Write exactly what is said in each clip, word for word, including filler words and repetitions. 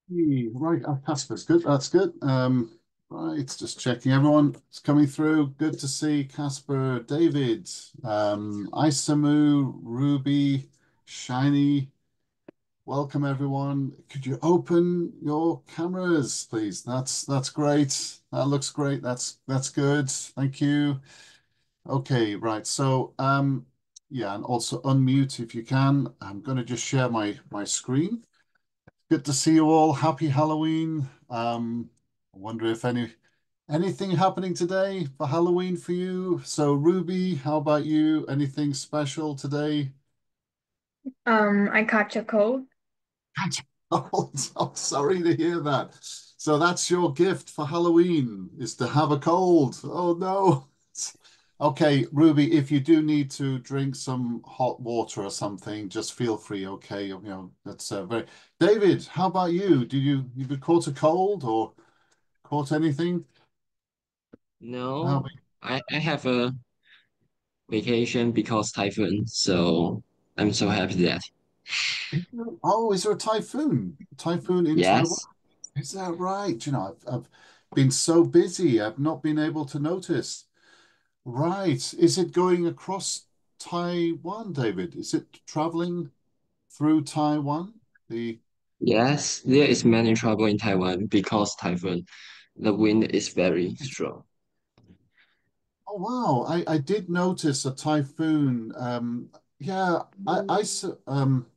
Hey, right, our Casper's good. That's good. Um, right, just checking everyone. It's coming through. Good to see Casper, David, um, Isamu, Ruby, Shiny. Welcome everyone. Could you open your cameras, please? That's that's great. That looks great. That's that's good. Thank you. Okay, right. So um, yeah, and also unmute if you can. I'm going to just share my my screen. Good to see you all. Happy Halloween. Um, I wonder if any anything happening today for Halloween for you. So Ruby, how about you? Anything special today? Um, I caught a cold. Oh, I'm sorry to hear that. So that's your gift for Halloween is to have a cold. Oh no. Okay, Ruby, if you do need to drink some hot water or something, just feel free, okay? You know, that's uh, very David, how about you? Did you you been caught a cold or caught anything? How No, I, I have a vacation because typhoon, so I'm so happy that. Oh, is there a typhoon? Typhoon in Taiwan? Yes, Is that right? You know, I've, I've been so busy, I've not been able to notice. Right. Is it going across Taiwan, David? Is it traveling through Taiwan? The yes, there is many trouble in Taiwan because typhoon. The wind is very strong. Oh wow, I, I did notice a typhoon. Um, yeah, I, I s- um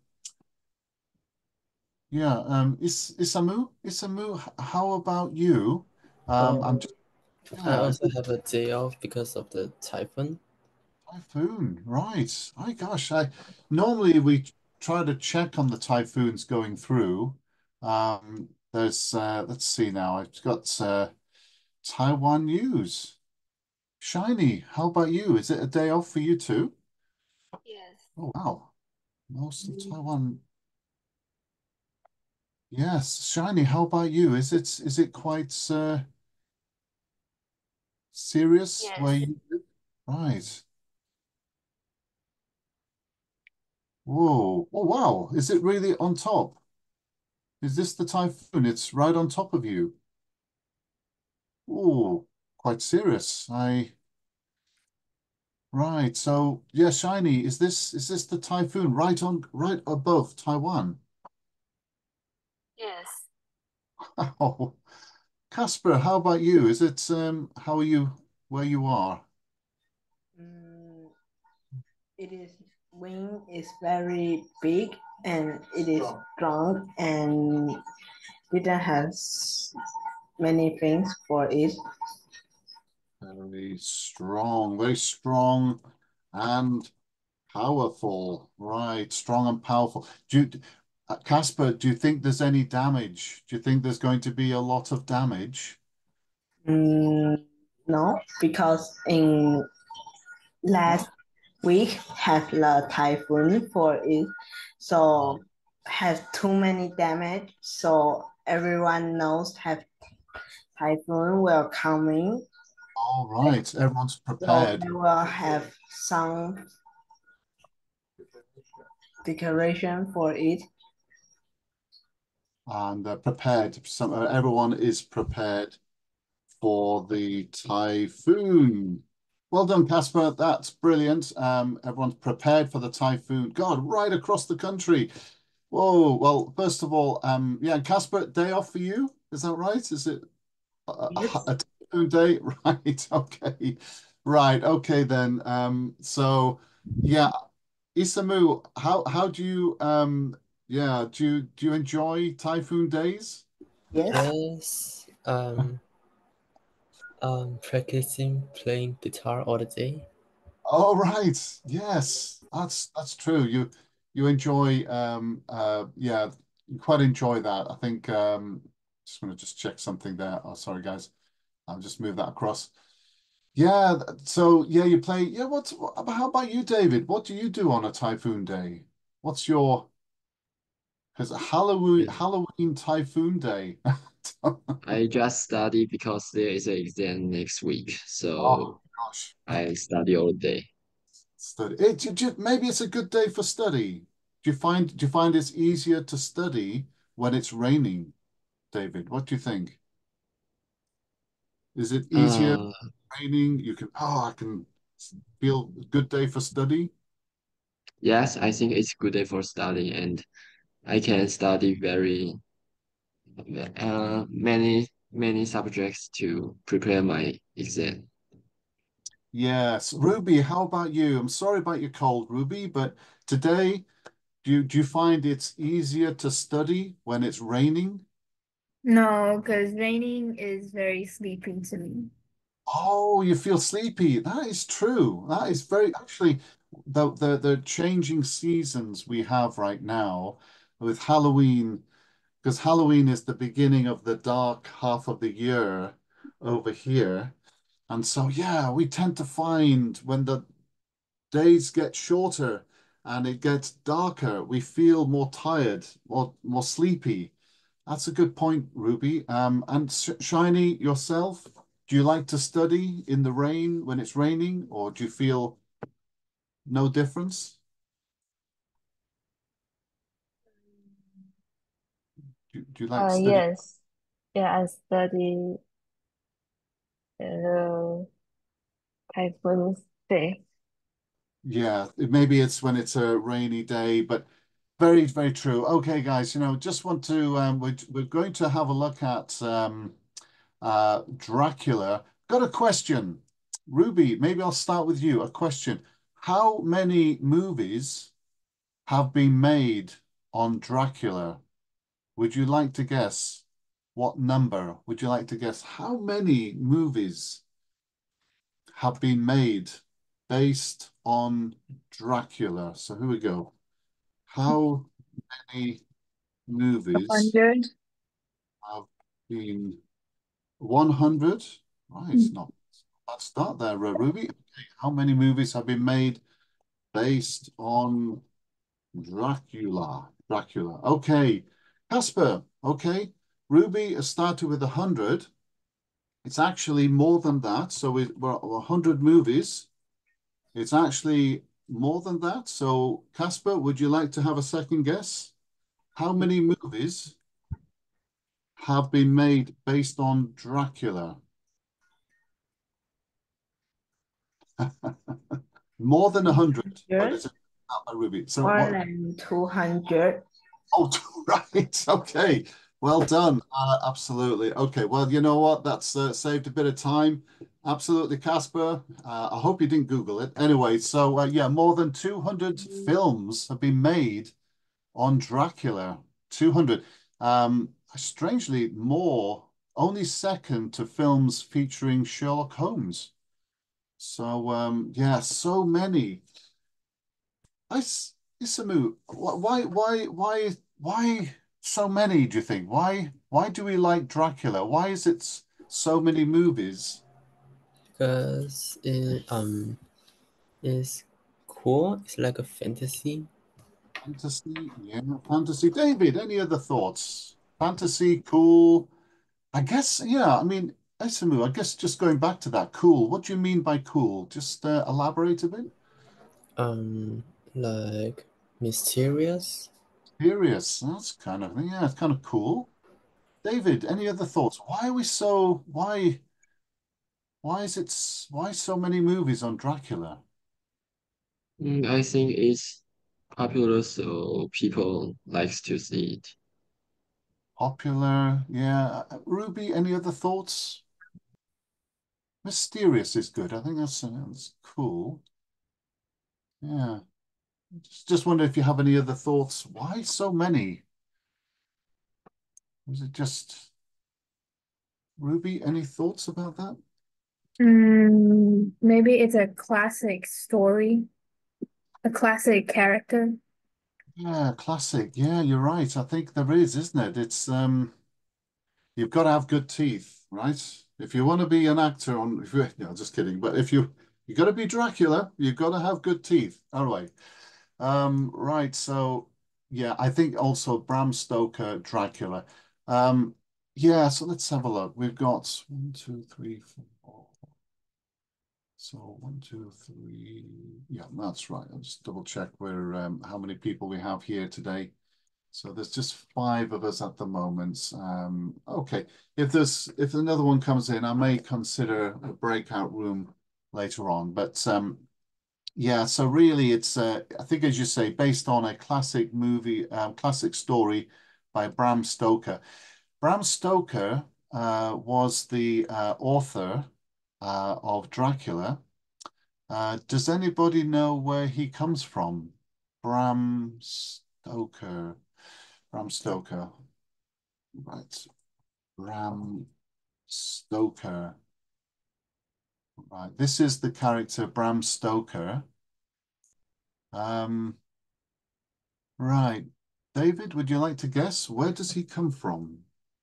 yeah, um Is Isamu, Isamu, h- how about you? Um, I'm Oh, just I yeah, also have a day off because of the typhoon. typhoon, right. My gosh, I normally we try to check on the typhoons going through. Um, there's uh let's see now. I've got uh Taiwan news. Shiny, how about you? Is it a day off for you too? Yes. Oh wow. Most of Taiwan. Yes, Shiny, how about you? Is it is it quite uh serious where Yes. you live? Right. Whoa. Oh wow. Is it really on top? Is this the typhoon? It's right on top of you. Oh, quite serious. I right. So yeah, Shiny, is this is this the typhoon right on right above Taiwan? Yes. Oh, Casper, how about you? Is it um how are you where you are? Mm, it is wing is very big and it is strong and it has many things for it. Very strong, very strong and powerful. Right, strong and powerful. Do you, uh, Casper, do you think there's any damage? Do you think there's going to be a lot of damage? Mm, no, because in last No. week have the typhoon for it, Oh, so has too many damage. So everyone knows have typhoon will coming. all right. Everyone's So prepared. they will have some decoration for it. And uh, prepared. Some, uh, everyone is prepared for the typhoon. Well done, Casper. That's brilliant. Um, everyone's prepared for the typhoon. God, right across the country. Whoa. Well, first of all, um, yeah, Casper, day off for you. Is that right? Is it a, a, Yes. a typhoon day? Right. Okay. Right. Okay then. Um, so yeah, Isamu, how how do you um yeah, do you do you enjoy typhoon days? Yes. Yes, um, um, practicing playing guitar all the day. Oh, right. Yes, that's that's true. You you enjoy um uh yeah, you quite enjoy that. I think um just going to just check something there. Oh, sorry guys. I'll just move that across. Yeah, th- so yeah, you play. Yeah, what's what, how about you, David? What do you do on a typhoon day? What's your because Halloween And Halloween typhoon day? I just study because there is an exam next week, Oh so gosh. I study all day. Study. It, do you- maybe it's a good day for study. Do you find do you find it's easier to study when it's raining? David? What do you think? Is it easier Uh, training? You can, oh, I can feel a good day for study. yes, I think it's good day for study, and I can study very uh many many subjects to prepare my exam. Yes. Ruby, how about you? I'm sorry about your cold, Ruby, but today, do you, do you find it's easier to study when it's raining? No, because raining is very sleepy to me. Oh, you feel sleepy. That is true. That is very actually the the the changing seasons we have right now with Halloween, because Halloween is the beginning of the dark half of the year over here. And so yeah, we tend to find when the days get shorter and it gets darker, we feel more tired, more more sleepy. That's a good point, Ruby. Um, and Sh Shiny, yourself, do you like to study in the rain when it's raining, or do you feel no difference? Do, do you like to Uh, study? yes. Yeah, I study uh, typhoon day. Yeah, it- maybe it's when it's a rainy day, but very, very true. Okay, guys, you know, just want to um, we're we're going to have a look at um, uh, Dracula. Got a question, Ruby. Maybe I'll start with you. A question: How many movies have been made on Dracula? Would you like to guess what number? Would you like to guess how many movies have been made based on Dracula? So here we go. How many movies one hundred. have been one hundred? Right, it's not bad start there, uh, Ruby. Okay, how many movies have been made based on Dracula? Dracula. Okay. Casper. Okay. Ruby has started with one hundred. It's actually more than that. So we, we're at one hundred movies. It's actually more than that. So, Casper, would you like to have a second guess? How many movies have been made based on Dracula? More than one hundred. But it's not by Ruby. So More what? than two hundred. Oh, right. Okay. Well done. Uh, absolutely. Okay. Well, you know what? That's uh, saved a bit of time. Absolutely, Casper. Uh, I hope you didn't Google it. Anyway, so uh, yeah, more than two hundred films have been made on Dracula. two hundred. Um, strangely, more, only second to films featuring Sherlock Holmes. So, um, yeah, so many. I, Isamu, why, why, why, why so many, do you think? Why, why do we like Dracula? Why is it so many movies? Because it um is cool. It's like a fantasy. Fantasy, yeah, fantasy. David, any other thoughts? Fantasy, cool. I guess, yeah, I mean, Isamu, I guess just going back to that, cool. What do you mean by cool? Just uh, elaborate a bit. Um, like mysterious. Serious. That's kind of, yeah, it's kind of cool. David, any other thoughts? Why are we so, why? Why is it s- why so many movies on Dracula? Mm, I think it's popular, so people likes to see it. Popular, yeah. Uh, Ruby, any other thoughts? Mysterious is good. I think that's, uh, that's cool. Yeah. Just, just wonder if you have any other thoughts. Why so many? Was it just Ruby? Any thoughts about that? Mm, maybe it's a classic story, a classic character. Yeah, classic. Yeah, you're right. I think there is, isn't it? It's um you've got to have good teeth, right? If you want to be an actor on, if you, no, just kidding. But if you you got to be Dracula, you've got to have good teeth. All right. Um, right. So yeah, I think also Bram Stoker, Dracula. Um, yeah. So let's have a look. We've got one, two, three, four. So one, two, three. Yeah, that's right. I'll just double check where um, how many people we have here today. So there's just five of us at the moment. Um, okay, if there's if another one comes in, I may consider a breakout room later on. But um, yeah, so really, it's uh, I think, as you say, based on a classic movie, um, classic story by Bram Stoker. Bram Stoker uh, was the uh, author uh, of Dracula. Uh, does anybody know where he comes from? Bram Stoker. Bram Stoker. Right. Bram Stoker. Right. This is the character Bram Stoker. Um, right. David, would you like to guess? Where does he come from?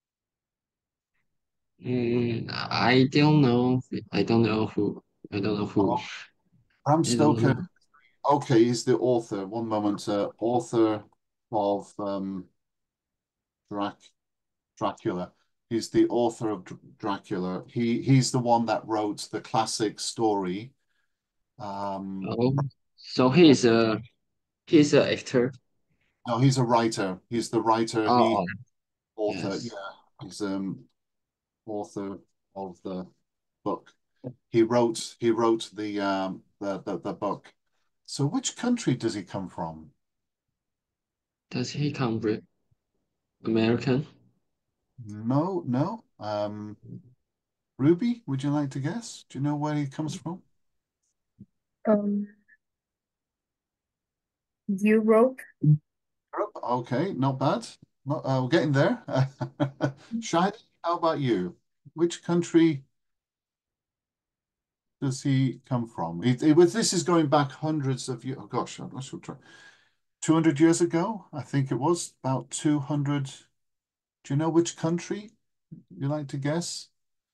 Mm, I don't know. I don't know who. I don't know who. Oh, Bram I don't Stoker. know. Okay, he's the author. One moment. Uh, author of um, Drac Dracula. He's the author of Dr Dracula. He he's the one that wrote the classic story. Um, Oh, so he's a he's a actor. no, he's a writer. He's the writer. Oh, He oh, author. Yeah, yes. he's um author of the book. He wrote he wrote the um the the, the book. So which country does he come from? Does he come from American? No, no. Um, Ruby, would you like to guess? Do you know where he comes from? Um, Europe. Europe. Okay, not bad. Not, uh, we're getting there. Shiny, how about you? Which country does he come from? It, it was, this is going back hundreds of years. Oh gosh, I should try. two hundred years ago, I think it was about two hundred. Do you know which country you like to guess?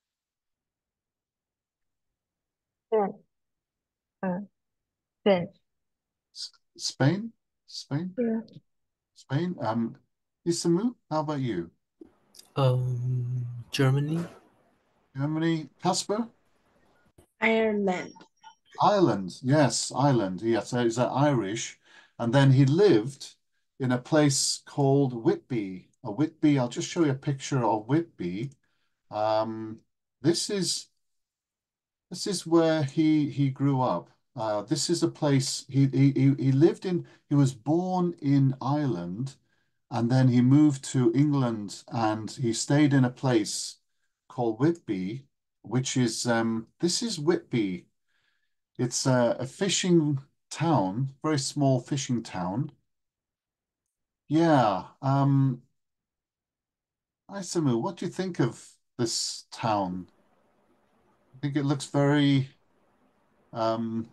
Spain. Uh, Spain. S- Spain? Spain? Yeah. Spain? Um, Isamu, how about you? Um, Germany. Germany? Casper? Ireland. Ireland, yes, Ireland. Yes, he's uh, Irish, and then he lived in a place called Whitby. A Whitby. I'll just show you a picture of Whitby. Um, this is this is where he he grew up. Uh, this is a place he he he he lived in. He was born in Ireland, and then he moved to England, and he stayed in a place called Whitby, which is um, this is Whitby. It's a, a fishing town, very small fishing town. Yeah. Um, Isamu, what do you think of this town? I think it looks very, um,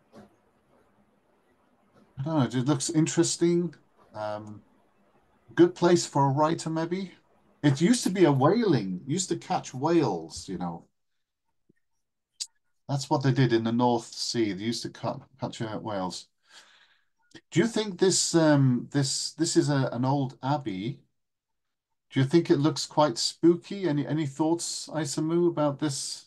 I don't know, it looks interesting. Um, good place for a writer, maybe. It used to be a whaling, used to catch whales, you know. That's what they did in the North Sea. They used to cut, catch uh, whales. Do you think this um this this is a, an old abbey? Do you think it looks quite spooky? Any any thoughts, Isamu, about this?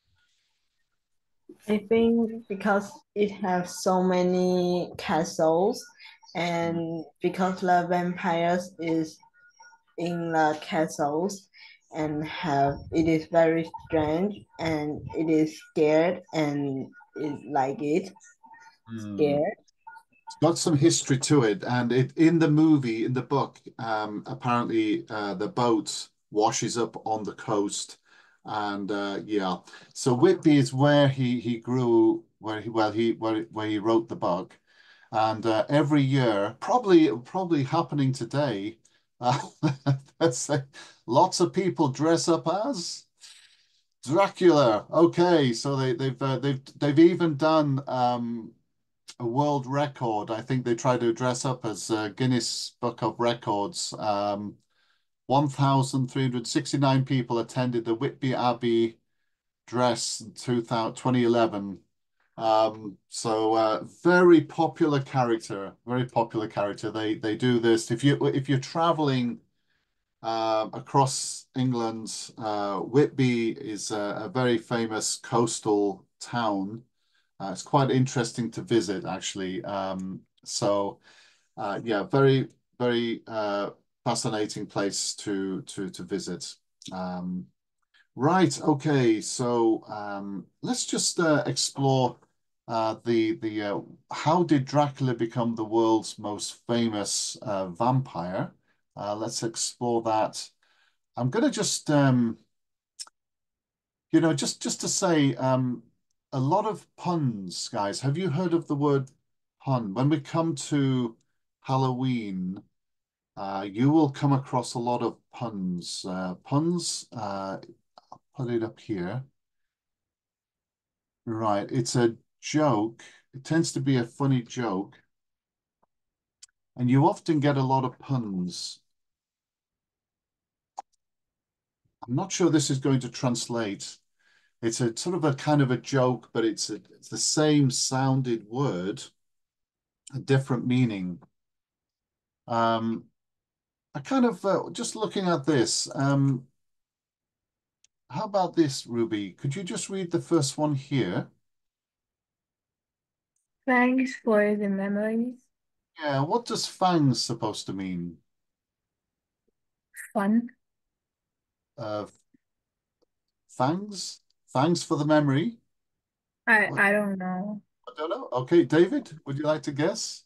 I think because it has so many castles and because the vampires is in the castles and have it is very strange and it is scared and it like it Hmm. scared. It's got some history to it, and it in the movie, in the book, um, apparently uh, the boat washes up on the coast, and uh, yeah. So Whitby is where he he grew, where he well he where where he wrote the book, and uh, every year, probably probably happening today, uh, let's say, lots of people dress up as Dracula. Okay, so they they've uh, they've they've even done um a world record. I think they try to dress up as uh, Guinness Book of Records. Um, one thousand three hundred sixty-nine people attended the Whitby Abbey dress in two thousand, twenty eleven. Um, so uh, very popular character, very popular character. They they do this. If you if you're traveling uh, across England, uh, Whitby is a, a very famous coastal town. Uh, it's quite interesting to visit, actually. Um, so, uh, yeah, very very uh, fascinating place to to to visit. Um, right. Okay. So um, let's just uh, explore uh, the the uh, how did Dracula become the world's most famous uh, vampire? Uh, let's explore that. I'm going to just um, you know just just to say um, a lot of puns, guys. Have you heard of the word pun? When we come to Halloween. Uh, you will come across a lot of puns. Uh, puns, uh, I'll put it up here. Right, it's a joke. It tends to be a funny joke. And you often get a lot of puns. I'm not sure this is going to translate. It's a sort of a kind of a joke, but it's, a, it's the same sounded word, a different meaning. Um, I kind of, uh, just looking at this, um, how about this, Ruby? Could you just read the first one here? Thanks for the memories. Yeah, what does fangs supposed to mean? Fun. Uh, fangs? Fangs for the memory? I What? I don't know. I don't know. Okay, David, would you like to guess?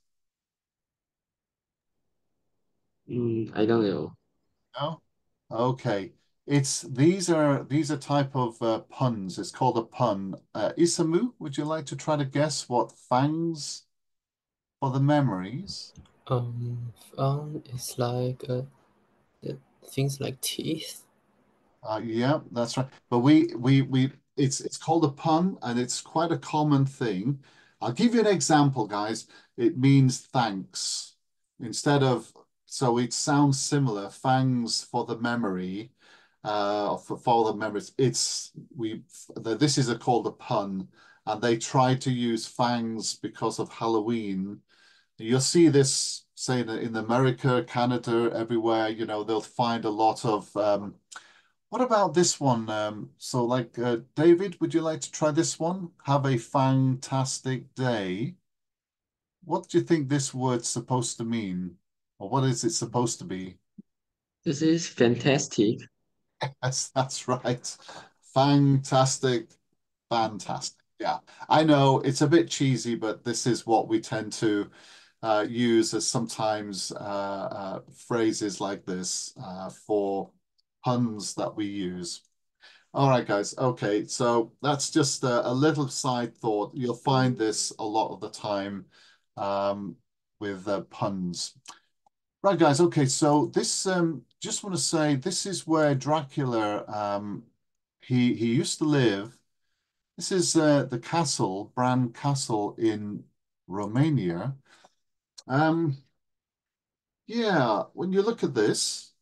Mm, I don't know. No? Okay. It's these are these are type of uh, puns. It's called a pun. Uh, Isamu, would you like to try to guess what fangs for the memories? Um, fun is like uh, the things like teeth. Uh, yeah, that's right. But we we we it's it's called a pun and it's quite a common thing. I'll give you an example, guys. It means thanks instead of so it sounds similar. Fangs for the memory, uh, for, for the memories. It's we the, this is a, called a pun, and they tried to use fangs because of Halloween. You'll see this, say, in, in America, Canada, everywhere. You know, they'll find a lot of. Um, what about this one? Um, so, like, uh, David, would you like to try this one? Have a fantastic day. What do you think this word's supposed to mean? Or what is it supposed to be? This is fantastic. Yes, that's right. Fantastic, fantastic. Yeah, I know it's a bit cheesy, but this is what we tend to uh, use as sometimes uh, uh, phrases like this uh, for puns that we use. All right, guys. Okay, so that's just a, a little side thought. You'll find this a lot of the time um, with uh, puns. Right, guys. Okay, so this um, just want to say this is where Dracula um, he he used to live. This is uh, the castle, Bran Castle in Romania. Um, yeah, when you look at this.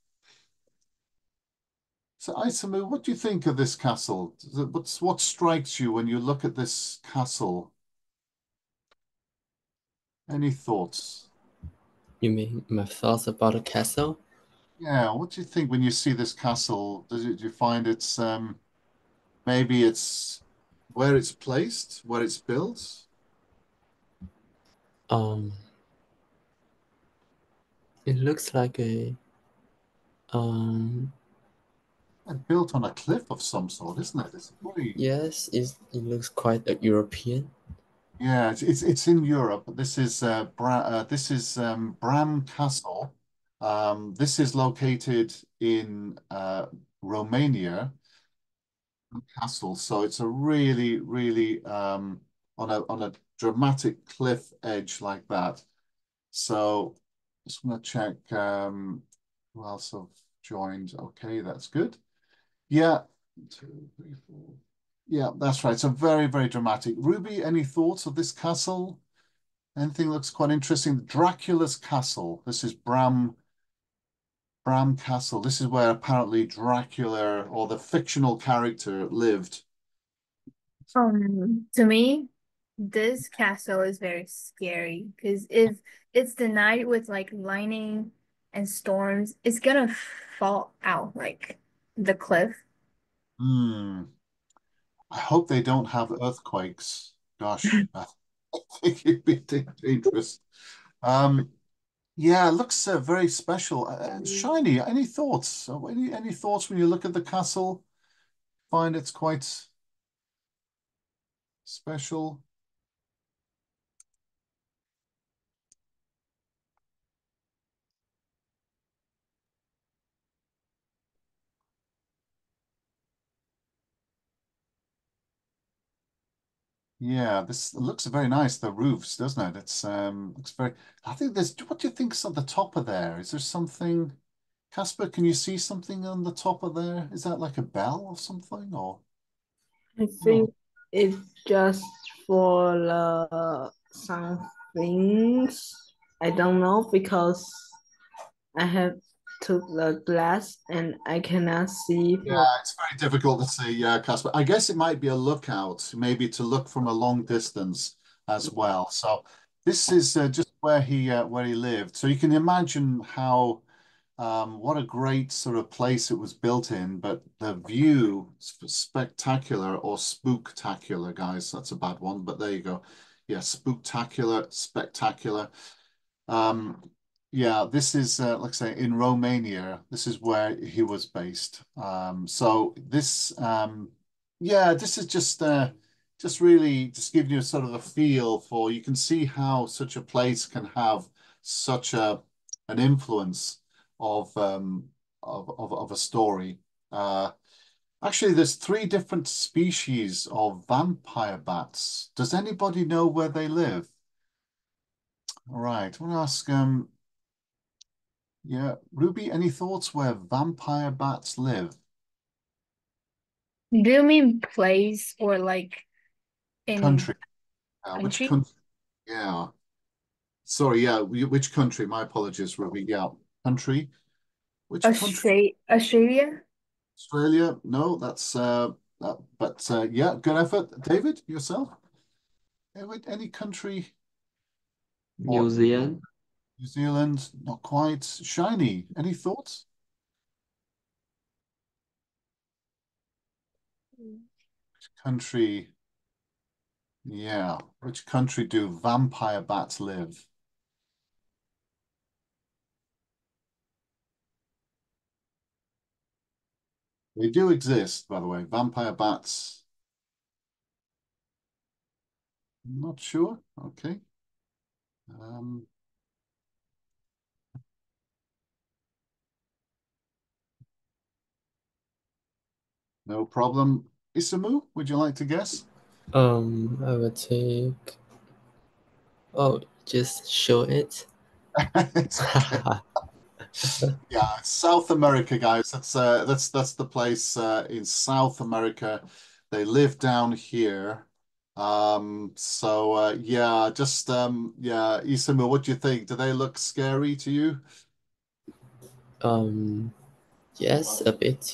So, Isamu, what do you think of this castle? Does it- What's what strikes you when you look at this castle? Any thoughts? You mean my thoughts about a castle? Yeah, what do you think when you see this castle? Does it, do you find it's um maybe it's where it's placed, where it's built? Um, it looks like a um. And built on a cliff of some sort, isn't it? It's very Yes, it's, it looks quite uh, European. yeah, it's it's, it's in Europe. This is uh, Bra uh this is um Bram Castle. Um, this is located in uh Romania. Castle. So it's a really, really um, on a on a dramatic cliff edge like that. So just want to check um, who else have joined. Okay, that's good. Yeah, two, three, four. Yeah, that's right. So very, very dramatic. Ruby, any thoughts of this castle? Anything looks quite interesting? Dracula's castle. This is Bram Bram Castle. This is where apparently Dracula or the fictional character lived. Um, to me, this castle is very scary because if it's the night with like lightning and storms, it's gonna fall out like the cliff. Hmm. I hope they don't have earthquakes. Gosh, I think it'd be dangerous. Um, Yeah, it looks uh, very special. Uh, shiny. Any thoughts? So any any thoughts when you look at the castle? Find it's quite special. Yeah, this looks very nice. The roofs, doesn't it? It's um looks very. I think there's. What do you think's on the top of there? Is there something? Casper, can you see something on the top of there? Is that like a bell or something? Or I no? think it's just for the some things. I don't know because I have took the glass and I cannot see Yeah, for it's very difficult to see. Yeah, Casper. I guess it might be a lookout, maybe to look from a long distance as well. So this is uh, just where he uh, where he lived. So you can imagine how. Um, what a great sort of place it was built in, but the view is spectacular or spooktacular, guys. That's a bad one, but there you go. Yeah, spooktacular, spectacular. Um, yeah, this is uh, like I say in Romania. This is where he was based. Um, so this, um, yeah, this is just uh, just really just giving you sort of a feel for. You can see how such a place can have such a an influence of um of of, of a story. Uh, actually, there's three different species of vampire bats. Does anybody know where they live? All right, I want to ask um. Yeah, Ruby, any thoughts where vampire bats live? Do you mean place or like in Country. Uh, which country? country? Yeah. Sorry, yeah, wh- which country? My apologies, Ruby. Yeah, country. Which country? Australia, Australia? Australia? No, that's uh, that, but uh, yeah, good effort, David. Yourself? Any any country New or Zealand. New Zealand? Not quite. Shiny. Any thoughts? Country? Yeah. Which country do vampire bats live? They do exist, by the way. Vampire bats. Not sure. Okay. Um, no problem. Isamu, would you like to guess? Um, I will take. Oh, just show it. It's okay. Yeah, South America, guys. That's uh that's that's the place uh in South America. They live down here. Um, so uh yeah, just um yeah, Isamu, what do you think? Do they look scary to you? Um, yes, a bit.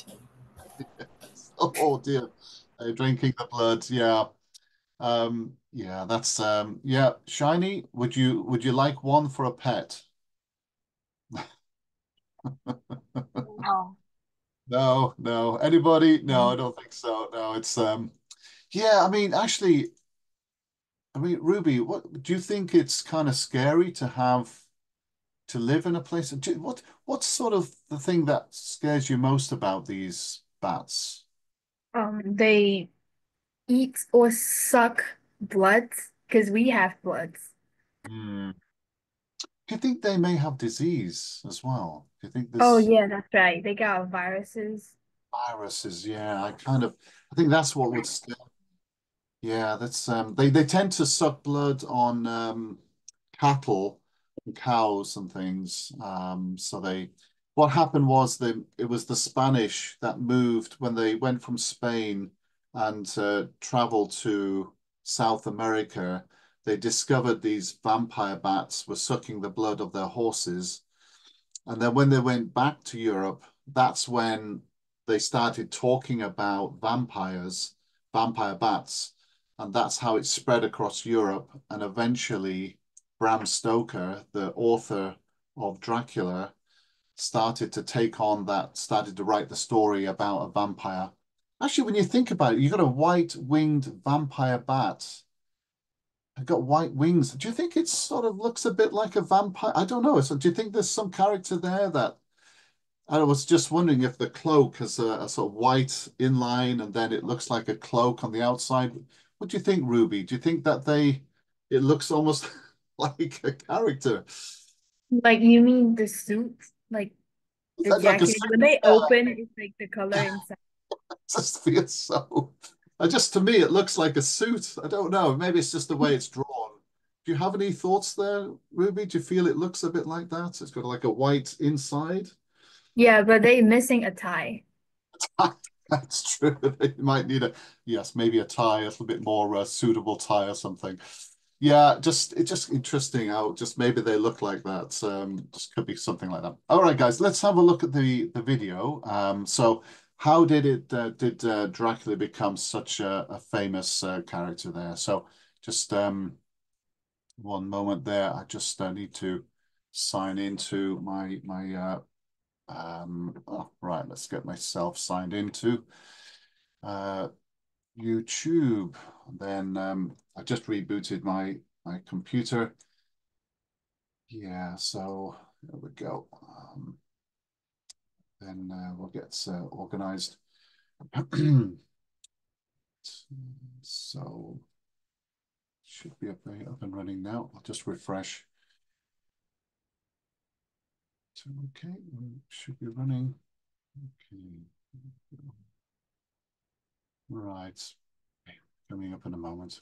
Oh dear. They're drinking the blood. Yeah. Um, yeah, that's um yeah, Shiny, would you would you like one for a pet? No. No, no. Anybody? No, I Mm. don't think so. No, it's um yeah, I mean actually, I mean Ruby, what do you think it's kind of scary to have to live in a place? Do, what what's sort of the thing that scares you most about these bats? Um, they eat or suck blood because we have bloods. Hmm. Do you think they may have disease as well? Do you think Oh this yeah, that's right. They got viruses. viruses? Yeah, I kind of I think that's what would scare. Yeah, that's um they they tend to suck blood on um cattle and cows and things. Um so they what happened was they it was the Spanish that moved when they went from Spain and uh, traveled to South America. They discovered these vampire bats were sucking the blood of their horses. And then when they went back to Europe, that's when they started talking about vampires, vampire bats. And that's how it spread across Europe. And eventually, Bram Stoker, the author of Dracula, started to take on that, started to write the story about a vampire. Actually, when you think about it, you've got a white-winged vampire bat. I got white wings. Do you think it sort of looks a bit like a vampire? I don't know. So do you think there's some character there that I was just wondering if the cloak has a, a sort of white inline and then it looks like a cloak on the outside. What do you think, Ruby? Do you think that they it looks almost like a character? Like you mean the suit, like the Like like a jacket. suit? When they Yeah, open, it's like the color inside. it just feels so. I just to me it looks like a suit. I don't know. Maybe it's just the way it's drawn. Do you have any thoughts there, Ruby? Do you feel it looks a bit like that? It's got like a white inside. Yeah, but they missing a tie. That's true. They might need a, yes, maybe a tie, a little bit more uh, suitable tie or something. Yeah, just it's just interesting how just maybe they look like that. Um, just could be something like that. All right, guys, let's have a look at the the video. Um, so how did it uh, did uh, Dracula become such a, a famous uh, character there? So just um, one moment there. I just uh, need to sign into my my uh, um, oh, right. Let's get myself signed into uh, YouTube. Then um, I just rebooted my my computer. Yeah, so there we go. Um, then uh, we'll get uh, organized. So should be up, up and running now. I'll just refresh. So, okay, should be running. Okay. Right. Coming up in a moment.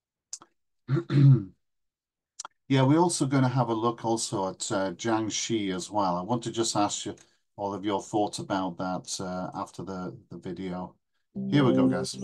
Yeah, we're also going to have a look also at uh, Jiangxi as well. I want to just ask you all of your thoughts about that uh, after the, the video. Here we go, guys.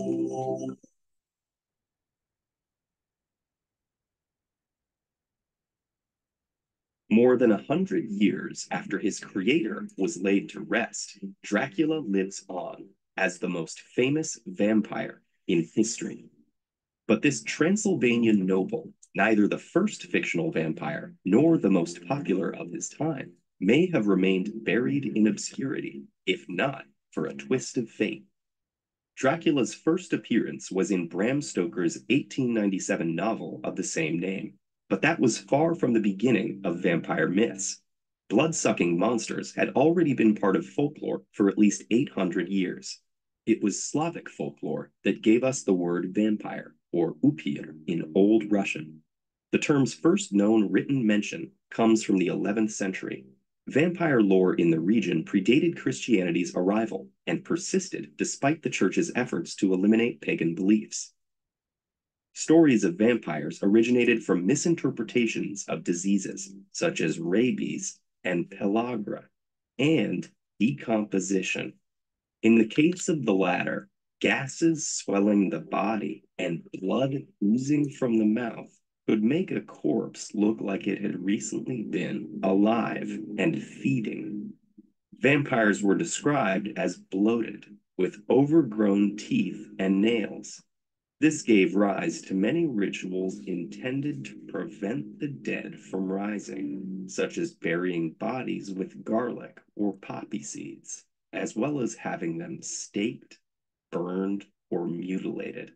More than a hundred years after his creator was laid to rest, Dracula lives on as the most famous vampire in history. But this Transylvanian noble, neither the first fictional vampire nor the most popular of his time, may have remained buried in obscurity, if not for a twist of fate. Dracula's first appearance was in Bram Stoker's eighteen ninety-seven novel of the same name, but that was far from the beginning of vampire myths. Blood-sucking monsters had already been part of folklore for at least eight hundred years. It was Slavic folklore that gave us the word vampire, or upir in Old Russian. The term's first known written mention comes from the eleventh century. Vampire lore in the region predated Christianity's arrival and persisted despite the church's efforts to eliminate pagan beliefs. Stories of vampires originated from misinterpretations of diseases such as rabies and pellagra, and decomposition. In the case of the latter, gases swelling the body and blood oozing from the mouth could make a corpse look like it had recently been alive and feeding. Vampires were described as bloated, with overgrown teeth and nails. This gave rise to many rituals intended to prevent the dead from rising, such as burying bodies with garlic or poppy seeds, as well as having them staked, burned, or mutilated.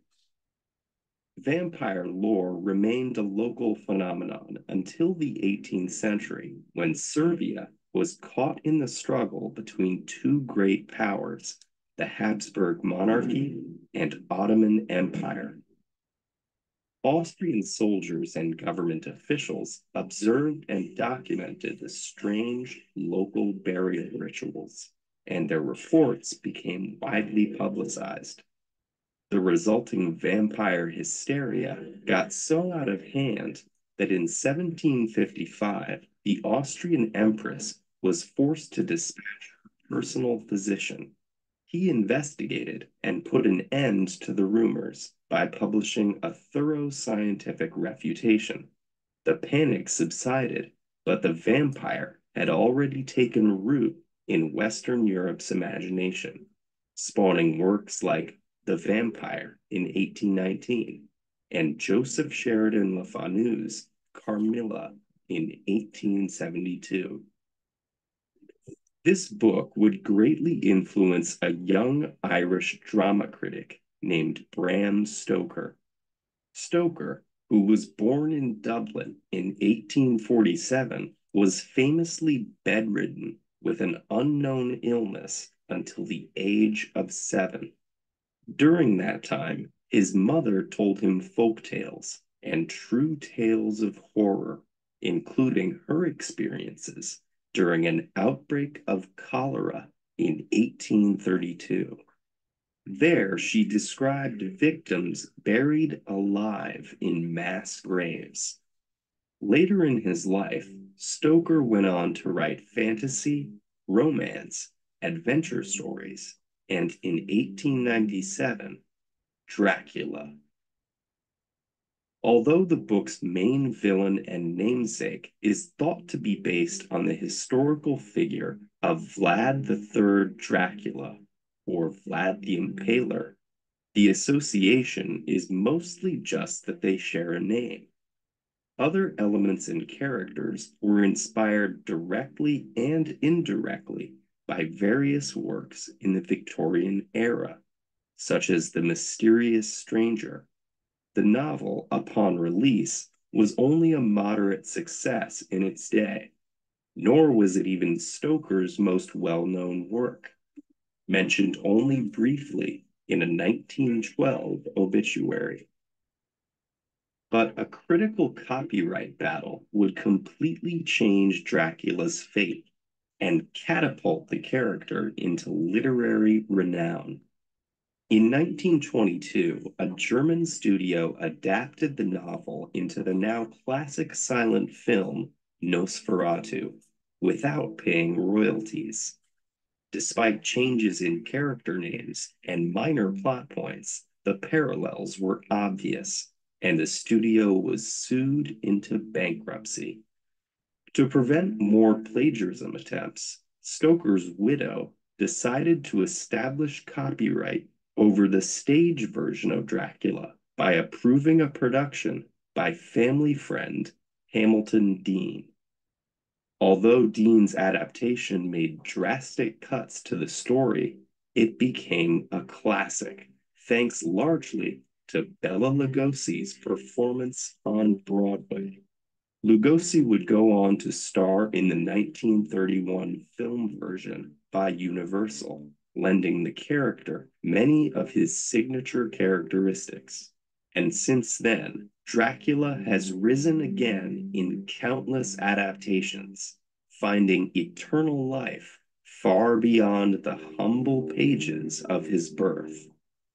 Vampire lore remained a local phenomenon until the eighteenth century, when Serbia was caught in the struggle between two great powers, the Habsburg monarchy and Ottoman Empire. Austrian soldiers and government officials observed and documented the strange local burial rituals, and their reports became widely publicized. The resulting vampire hysteria got so out of hand that in seventeen fifty-five, the Austrian empress was forced to dispatch her personal physician. He investigated and put an end to the rumors by publishing a thorough scientific refutation. The panic subsided, but the vampire had already taken root in Western Europe's imagination, spawning works like The Vampire in eighteen nineteen and Joseph Sheridan Le Fanu's Carmilla in eighteen seventy-two. This book would greatly influence a young Irish drama critic named Bram Stoker. Stoker who was born in Dublin in eighteen forty-seven, was famously bedridden with an unknown illness until the age of seven. During that time, his mother told him folk tales and true tales of horror, including her experiences during an outbreak of cholera in eighteen thirty-two. There, she described victims buried alive in mass graves. Later in his life, Stoker went on to write fantasy, romance, adventure stories, and in eighteen ninety-seven, Dracula. Although the book's main villain and namesake is thought to be based on the historical figure of Vlad the Third Dracula, or Vlad the Impaler, the association is mostly just that they share a name. Other elements and characters were inspired directly and indirectly by various works in the Victorian era, such as The Mysterious Stranger. The novel, upon release, was only a moderate success in its day, nor was it even Stoker's most well-known work, mentioned only briefly in a nineteen twelve obituary. But a critical copyright battle would completely change Dracula's fate and catapult the character into literary renown. In nineteen twenty-two, a German studio adapted the novel into the now classic silent film Nosferatu without paying royalties. Despite changes in character names and minor plot points, the parallels were obvious, and the studio was sued into bankruptcy. To prevent more plagiarism attempts, Stoker's widow decided to establish copyright over the stage version of Dracula by approving a production by family friend Hamilton Dean. Although Dean's adaptation made drastic cuts to the story, it became a classic, thanks largely to Bela Lugosi's performance on Broadway. Lugosi would go on to star in the nineteen thirty-one film version by Universal, lending the character many of his signature characteristics. And since then, Dracula has risen again in countless adaptations, finding eternal life far beyond the humble pages of his birth.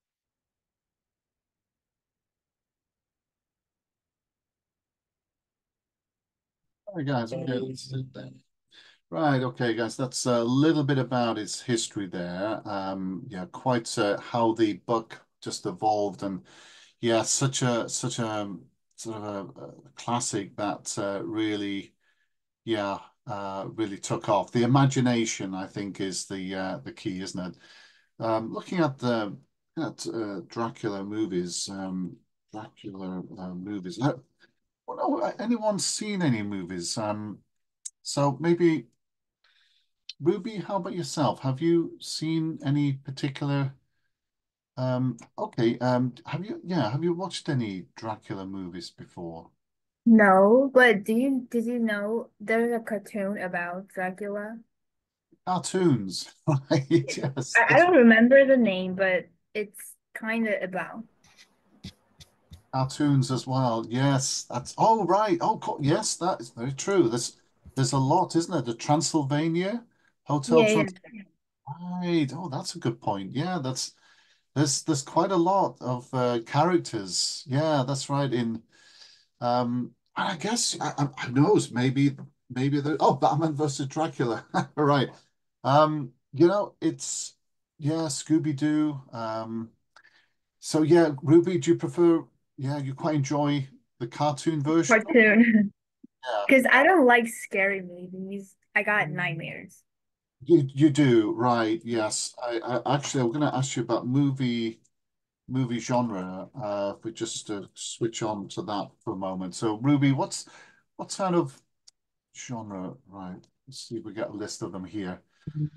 All right, guys, okay. Right, okay, guys, that's a little bit about its history there. Um, yeah, quite uh, how the book just evolved, and yeah, such a such a sort of a, a classic that uh, really, yeah, uh, really took off. The imagination, I think, is the uh, the key, isn't it? Um, looking at the at uh, Dracula movies, um, Dracula uh, movies. Uh, well, no, anyone seen any movies? Um, so maybe. Ruby, how about yourself? Have you seen any particular um okay, um have you yeah, have you watched any Dracula movies before? No, but do you did you know there's a cartoon about Dracula? Cartoons, right? Yes, I, I that's don't remember the name, but it's kind of about. cartoons as well. Yes, that's oh right. Oh co- yes, that is very true. There's there's a lot, isn't there? The Transylvania Hotel Yeah, yeah. Trans right. Oh, that's a good point. Yeah, that's there's there's quite a lot of uh, characters. Yeah, that's right. In Um, I guess I, I, who knows? Maybe maybe the oh Batman versus Dracula. Right. Um, you know, it's yeah, Scooby-Doo. Um, so yeah, Ruby, do you prefer? Yeah, you quite enjoy the cartoon version? Cartoon. Yeah, Because I don't like scary movies. I got nightmares. you you do, right? Yes. I, I actually I'm going to ask you about movie movie genre. Uh, if we just uh, switch on to that for a moment. So, Ruby, what's what kind of genre, right? Let's see if we get a list of them here.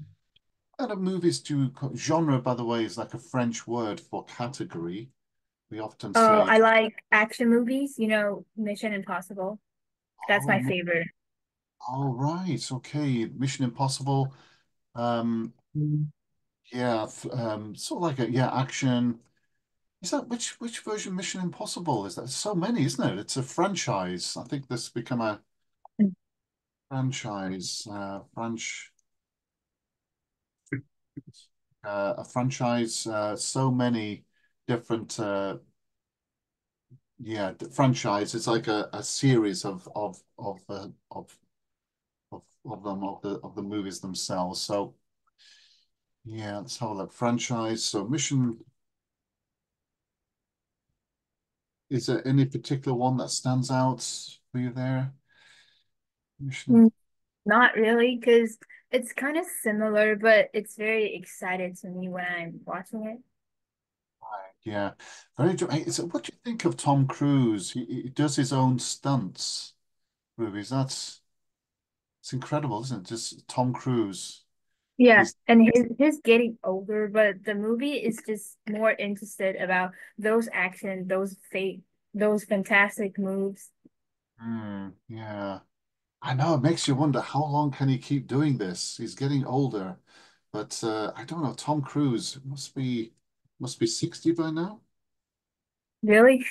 What kind of movies do you, genre, by the way, is like a French word for category. We often Oh, see. I like action movies, you know, Mission Impossible. That's my Oh, favorite. all right. Okay. Mission Impossible. Um, yeah, um, sort of like a yeah, action. Is that which which version Mission Impossible is that? So many, isn't it? It's a franchise. I think this become a franchise. Uh, French uh, a franchise. Uh, so many different uh, yeah, franchise. It's like a, a series of of of uh, of of of them of the of the movies themselves. So yeah, let's have a look. Franchise. So Mission. Is there any particular one that stands out for you there? Mission. Mm, Not really, because it's kind of similar, but it's very excited to me when I'm watching it. Yeah, very. dra- hey, So, what do you think of Tom Cruise? He, he does his own stunts, movies. That's it's incredible, isn't it? Just Tom Cruise. Yeah, He's and his his getting older, but the movie is just more interested about those action, those fate, those fantastic moves. hmm, yeah. I know it makes you wonder how long can he keep doing this? He's getting older, but uh, I don't know. Tom Cruise must be must be sixty by now. Really?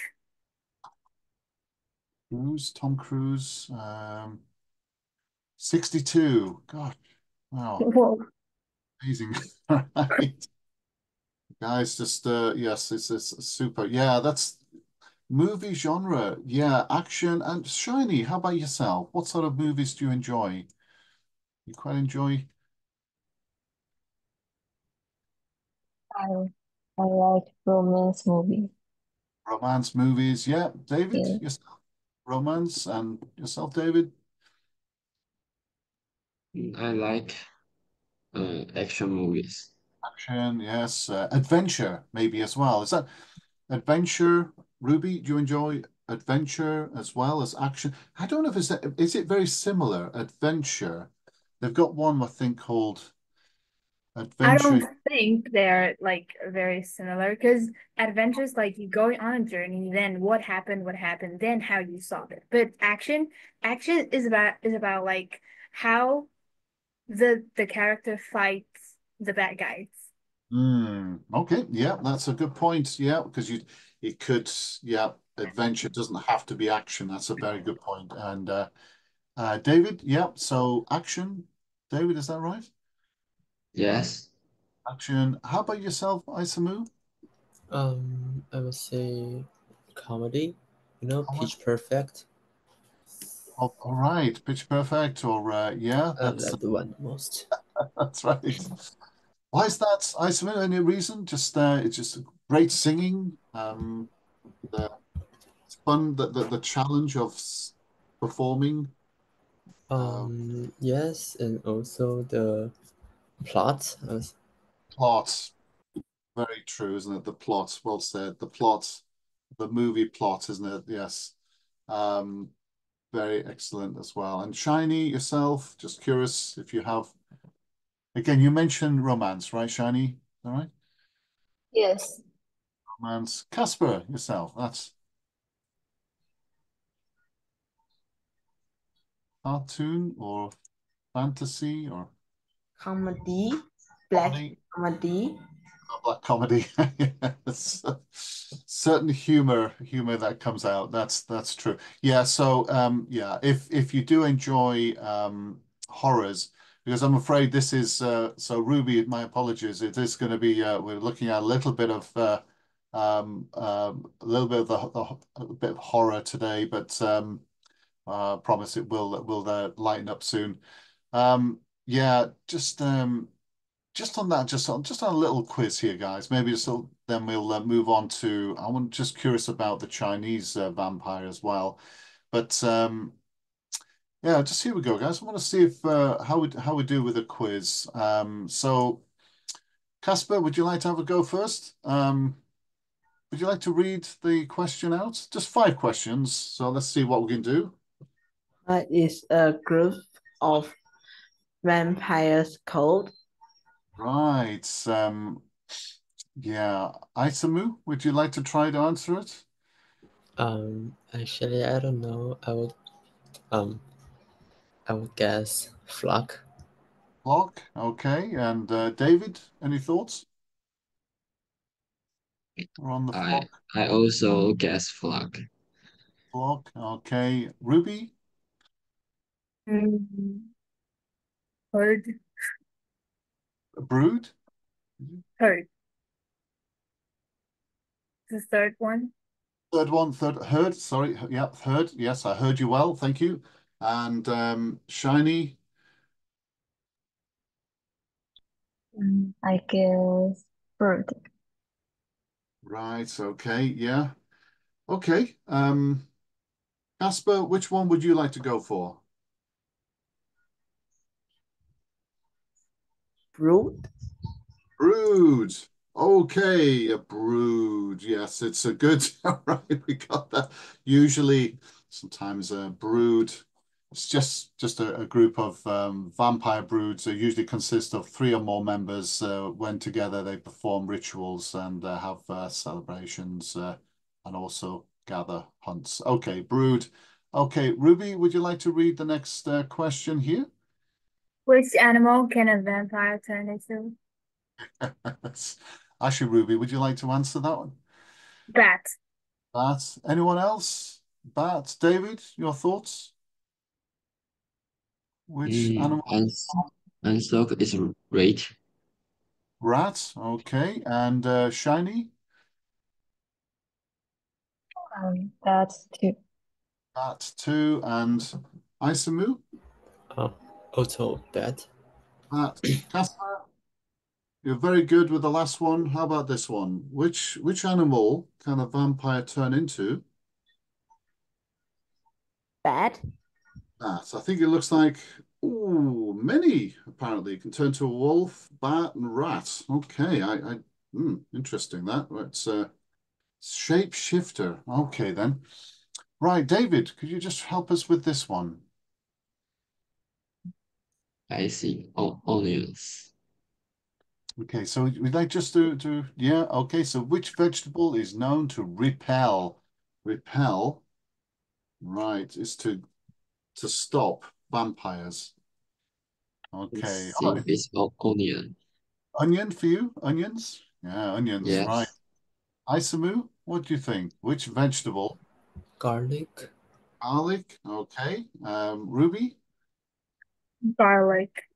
Cruise, Tom Cruise, um, sixty-two. God, wow, Well, amazing. Right. Guys, just uh yes, it's it's super. Yeah, that's movie genre. Yeah, action and shiny. How about yourself? What sort of movies do you enjoy? You quite enjoy I I like romance movie. romance movies? Yeah, David, Yeah. yourself, romance and yourself, David. I like uh, action movies. Action, yes. Uh, adventure, maybe as well. Is that adventure, Ruby? Do you enjoy adventure as well as action? I don't know if it's is it very similar, adventure. They've got one, I think, called I don't Adventure. think they're like very similar because adventures like you going on a journey, then what happened, what happened, then how you solve it. But action, action is about is about like how the the character fights the bad guys. Hmm. Okay. Yeah, that's a good point. Yeah, because you it could, yeah, adventure doesn't have to be action. That's a very good point. And uh, uh David, yeah, so action. David, is that right? Yes. Action. How about yourself, Isamu? Um, I would say comedy. You know, Comment? Pitch Perfect. Oh, all right, Pitch Perfect, or uh, yeah, I that's love the one most. that's right. Why is that, Isamu? Any reason? Just uh, it's just great singing. Um, the it's fun, the, the the challenge of s- performing. Uh, Um, yes, and also the plot. As plot. Very true, isn't it? The plot, well said. The plot, the movie plot, isn't it? Yes. Um, very excellent as well. And Shiny, yourself, just curious if you have, again, you mentioned romance, right, Shiny? All right. Yes. Romance. Casper, yourself, that's cartoon or fantasy or Comedy, black comedy? comedy. Black comedy. Yes. Certain humor, humor that comes out. That's that's true. Yeah. So um, yeah, if if you do enjoy um horrors, because I'm afraid this is uh, so Ruby. My apologies. It is going to be uh, we're looking at a little bit of uh, um, um a little bit of the, the a bit of horror today, but um, uh, promise it will it will uh, lighten up soon. Um, yeah, just um just on that, just on just on a little quiz here, guys. Maybe so then we'll uh, move on to. I'm just curious about the Chinese uh, vampire as well. But um, yeah, just here we go, guys. I want to see if uh, how we how we do with a quiz. Um, so Casper, would you like to have a go first? Um, would you like to read the question out? Just five questions. So let's see what we can do. What is a group of vampires called? Right. Um, Yeah. Isamu, would you like to try to answer it? Um, actually, I don't know. I would um, I would guess flock. Flock. Okay. And uh, David, any thoughts? Or on the I flock? I also guess flock. Flock. Okay. Ruby? Mm, herd, Brood? herd. The third one. Third one, third, heard, sorry. Yeah, heard. Yes, I heard you well. Thank you. And um, Shiny? Mm, I guess bird. Right. Okay. Yeah. Okay. Um, Casper, which one would you like to go for? Brood. Brood. Okay, a brood. Yes, it's a good. Right, we got that. Usually, sometimes a brood. It's just just a, a group of um, vampire broods. They usually consist of three or more members. Uh, when together, they perform rituals and uh, have uh, celebrations uh, and also gather hunts. Okay, brood. Okay, Ruby, would you like to read the next uh, question here? Which animal can a vampire turn into? Actually, Ruby, would you like to answer that one? Bat. Bat. Anyone else? Bat. David, your thoughts? Which Mm, animal? Uns Unsock is rat. Rat. Okay. And uh, Shiny? Um, that's two. Bat too. And Isamu? Um, also bat. Bat. Casper? You're very good with the last one. How about this one? Which which animal can a vampire turn into? Bat. Bat. I think it looks like ooh, many apparently can turn to a wolf, bat, and rat. Okay, I, I hmm, interesting that. It's uh, shapeshifter. Okay then. Right, David, could you just help us with this one? I see. Oh, onions. Okay, so we'd like just to, to yeah, okay, so which vegetable is known to repel? Repel, right, is to to stop vampires. I Okay. Oh, think it's o- onion. onion for you? Onions? Yeah, onions, right. Yes. Isamu, what do you think? Which vegetable? Garlic. Garlic, okay. Um, Ruby? Garlic.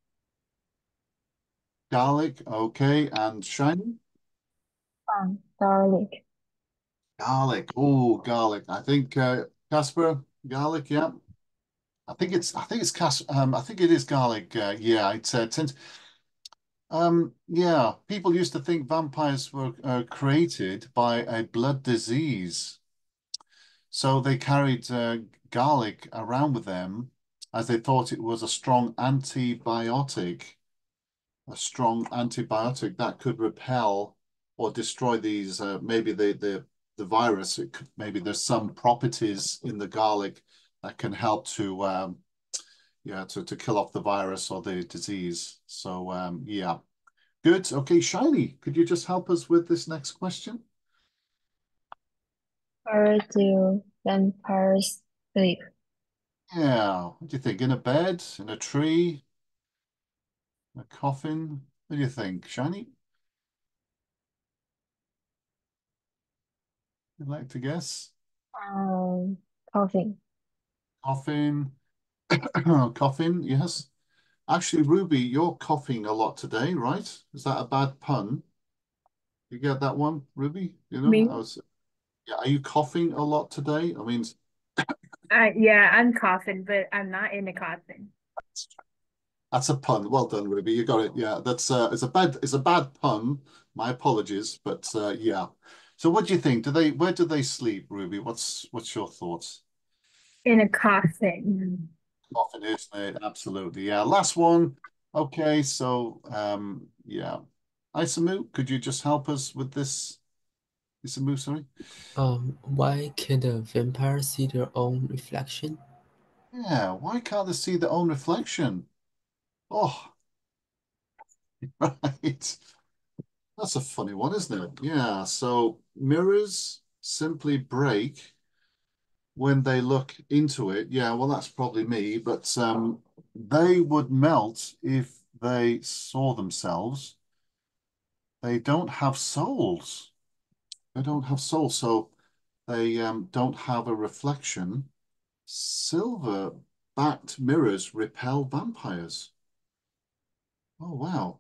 Garlic, okay. And Shiny? Um, garlic. Garlic. Oh, garlic. I think uh Casper, garlic, yeah. I think it's I think it's Cas um I think it is garlic. Uh, yeah, it's uh, tend um yeah, people used to think vampires were uh, created by a blood disease. So they carried uh, garlic around with them as they thought it was a strong antibiotic, a strong antibiotic that could repel or destroy these uh, maybe the the the virus. It could, maybe there's some properties in the garlic that can help to um, yeah to, to kill off the virus or the disease. So um, yeah, good. Okay, Shiny, could you just help us with this next question? Where do vampires sleep? Yeah, what do you think? In a bed, in a tree, in a coffin? What do you think, Shiny? You'd like to guess? Um, coughing. Coffin, coffin, yes. Actually, Ruby, you're coughing a lot today, right? Is that a bad pun? You get that one, Ruby? You know, I Me? was, yeah, are you coughing a lot today? I mean, I yeah, I'm coughing, but I'm not in a coffin. that's a pun. Well done, Ruby. You got it. Yeah, that's uh, it's a bad, it's a bad pun. My apologies, but uh, yeah. So, what do you think? Do they, where do they sleep, Ruby? What's what's your thoughts? In a coffin. Coffin, isn't it? Absolutely. Yeah. Last one. Okay, so um, yeah. Isamu, could you just help us with this? Isamu, sorry. Um, why can the vampire see their own reflection? Yeah, why can't they see their own reflection? Oh, right. That's a funny one, isn't it? Yeah. So mirrors simply break when they look into it. Yeah, well, that's probably me, but um, they would melt if they saw themselves. They don't have souls. They don't have souls, so they um, don't have a reflection. Silver-backed mirrors repel vampires. Oh, wow.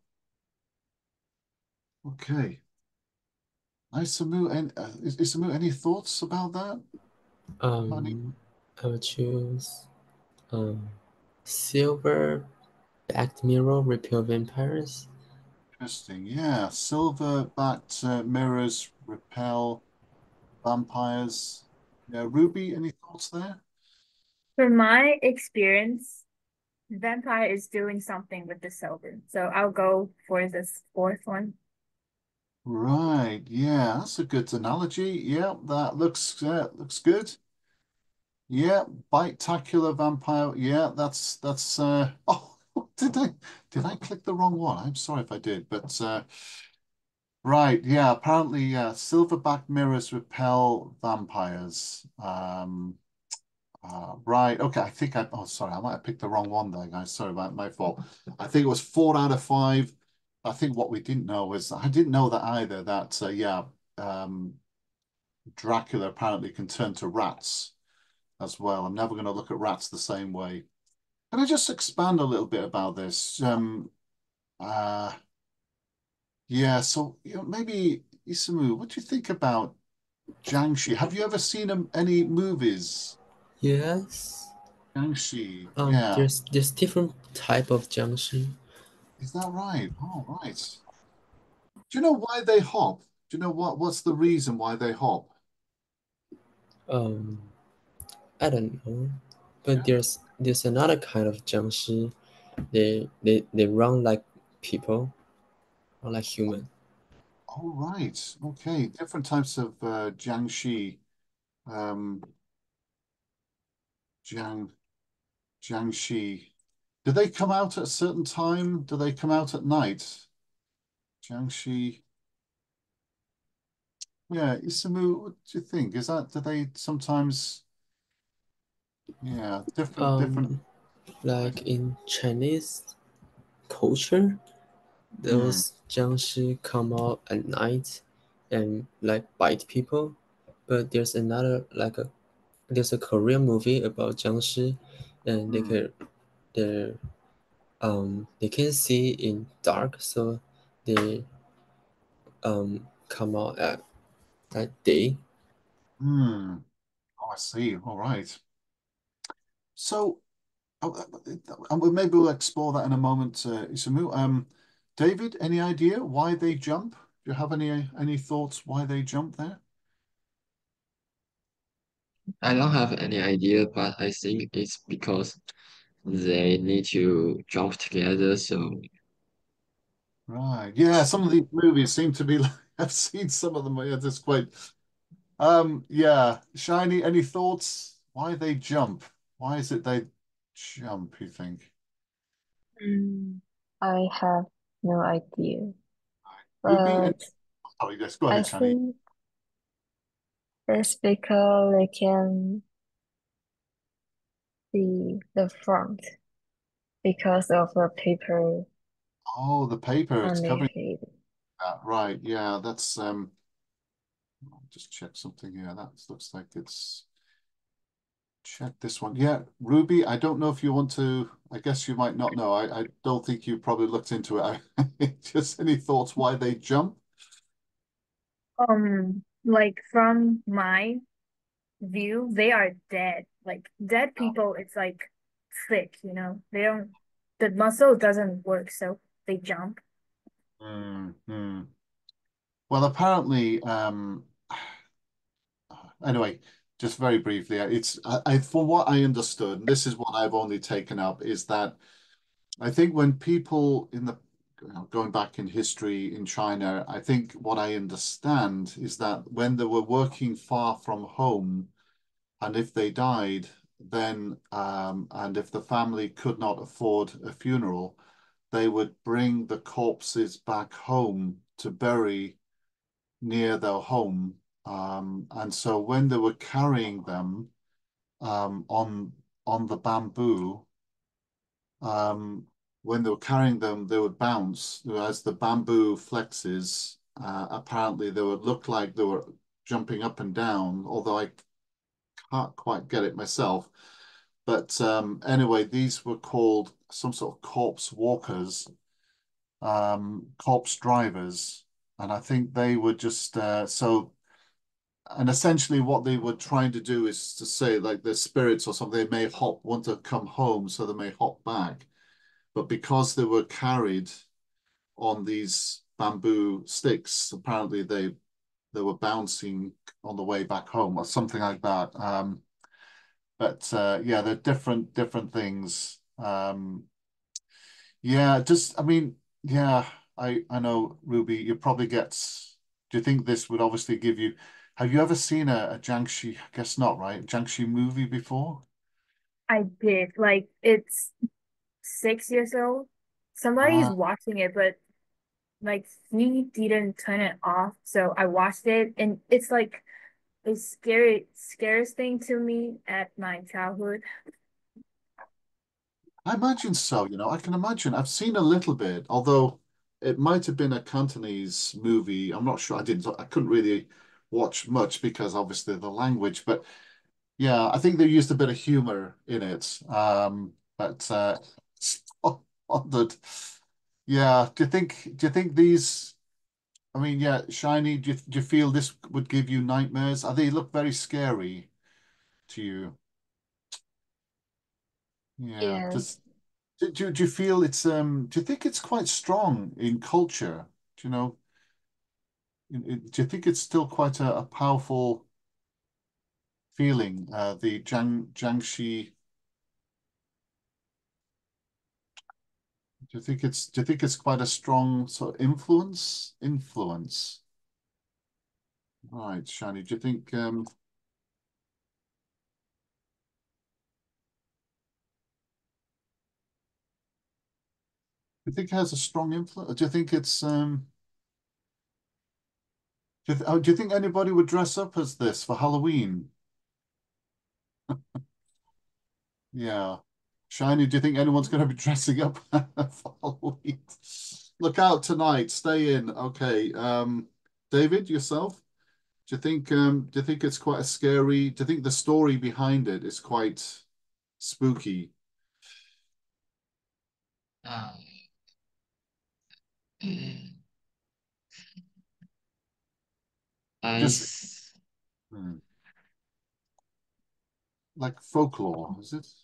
Okay. Isamu, and uh, Isamu, any thoughts about that? Honey? Um, I would choose um silver backed mirror repel vampires. Interesting. Yeah, silver-backed uh, mirrors repel vampires. Yeah, Ruby, any thoughts there? From my experience, vampire is doing something with the silver. So I'll go for this fourth one. Right. Yeah, that's a good analogy. Yeah, that looks uh, looks good. Yeah, bite-tacular vampire. Yeah, that's that's uh oh, did I did I click the wrong one? I'm sorry if I did, but uh right, yeah, apparently yeah, silverback mirrors repel vampires. Um uh, right, okay, I think I oh sorry, I might have picked the wrong one there, guys. Sorry about my fault. I think it was four out of five. I think what we didn't know was I didn't know that either, that uh, yeah, um Dracula apparently can turn to rats as well. I'm never going to look at rats the same way. Can I just expand a little bit about this? Um, uh, yeah, so you know, maybe Isamu, what do you think about Jiangxi? Have you ever seen um, any movies? Yes. Jiangxi, Um, yeah, there's there's different type of junction. is that right? Oh, right. Do you know why they hop? Do you know what what's the reason why they hop? Um, I don't know, but Yeah. there's there's another kind of junction. They they they run like people or like human. Oh, right. Okay. Different types of uh, Jiangxi, um, Jiang, Jiangxi. Do they come out at a certain time? Do they come out at night? Jiangxi. Yeah, Isamu, what do you think? Is that, do they sometimes, yeah, different, different. Um, like in Chinese culture, Hmm. those jiangshi come out at night and like bite people. But there's another like a there's a Korean movie about jiangshi, and they Hmm. can they um they can see in dark, so they um come out at at day. Hmm. Oh, I see. All right. So, uh, uh, uh, maybe we'll explore that in a moment, uh, Isamu. Um, David, any idea why they jump? Do you have any any thoughts why they jump there? I don't have any idea, but I think it's because they need to jump together. So Right. Yeah, some of these movies seem to be like, I've seen some of them. Yeah, it's quite um yeah. Shiny, any thoughts? Why they jump? Why is it they jump, you think? Mm, I have no idea, Ruby, any but oh yes, go I ahead, Shiny. think it's because they can see the front because of the paper Oh, the paper, it's on their covering head. that. Right, yeah, that's um I'll just check something here. That looks like it's check this one. Yeah, Ruby, I don't know if you want to, I guess you might not know. I, I don't think you probably looked into it. Just any thoughts why they jump? Um, like from my view, they are dead. Like dead people, it's like thick, you know. They don't the muscle doesn't work, so they jump. Mm-hmm. Well, apparently, um, anyway, just very briefly, it's I, I from what I understood, and this is what I've only taken up, is that I think when people in the you know, going back in history in China, I think what I understand is that when they were working far from home, and if they died, then um, and if the family could not afford a funeral, they would bring the corpses back home to bury near their home. Um, and so when they were carrying them um, on on the bamboo, um, when they were carrying them, they would bounce as the bamboo flexes. Uh, apparently, they would look like they were jumping up and down, although I can't quite get it myself. But um, anyway, these were called some sort of corpse walkers, um, corpse drivers. And I think they were just uh, so, and essentially what they were trying to do is to say, like, the spirits or something, they may hop, want to come home, so they may hop back. But because they were carried on these bamboo sticks, apparently they they were bouncing on the way back home or something like that. Um, but uh, yeah, they're different different things. Um, yeah, just I mean, yeah, I I know Ruby, you probably get. Do you think this would obviously give you? Have you ever seen a, a Jiangxi? I guess not, right? Jiangxi movie before? I did. Like it's six years old. Somebody's Ah, watching it, but like we didn't turn it off. So I watched it and it's like a scary scariest thing to me at my childhood. I imagine so. You know, I can imagine. I've seen a little bit, although it might have been a Cantonese movie. I'm not sure. I didn't. I couldn't really watch much because obviously the language. But yeah, I think they used a bit of humor in it. Um, but uh, wondered. Yeah. Do you think? Do you think these? I mean, yeah, Shiny. Do you, do you feel this would give you nightmares? Are they look very scary to you? Yeah. Yes. Does do, do, do you feel it's um? Do you think it's quite strong in culture? Do you know? in- in- Do you think it's still quite a, a powerful feeling? Uh, the Jiang Jiangxi. Do you think it's do you think it's quite a strong sort of influence? Influence. Right, Shani. Do you think um do you think it has a strong influence? Do you think it's um do you, th oh, do you think anybody would dress up as this for Halloween? Yeah. Shiny, do you think anyone's going to be dressing up for Halloween? Look out tonight. Stay in. Okay. Um, David, yourself? Do you think um do you think it's quite a scary, do you think the story behind it is quite spooky? Uh, I Just s- hmm, like folklore, is it?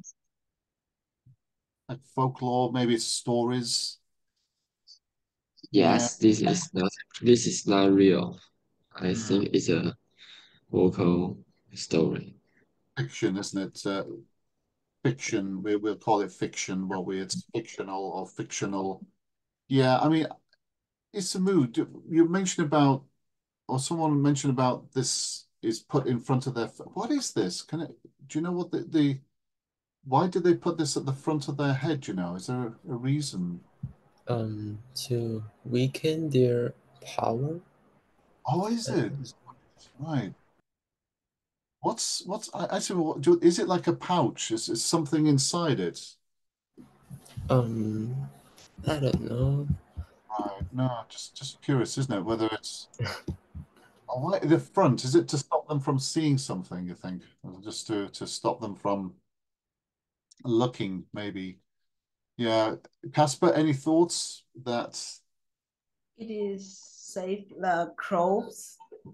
Like folklore, maybe it's stories. Yeah. yes, this is not this is not real. I Hmm. think it's a vocal story. Fiction, isn't it? Uh, fiction. We, we'll call it fiction. Well, we it's fictional or fictional. Yeah, I mean, it's a mood. You mentioned about, or someone mentioned about this is put in front of their. What is this? Can it? Do you know what the, the why did they put this at the front of their head? You know, is there a, a reason? Um, to weaken their power. Oh, is it? And, Right. What's what's I actually what, do, is it like a pouch? Is it something inside it? um, I don't know. Right. No, just just curious, isn't it? Whether it's oh, why the front, is it to stop them from seeing something, you think? Or just to to stop them from looking, maybe. Yeah. Casper, any thoughts that It is save the clothes,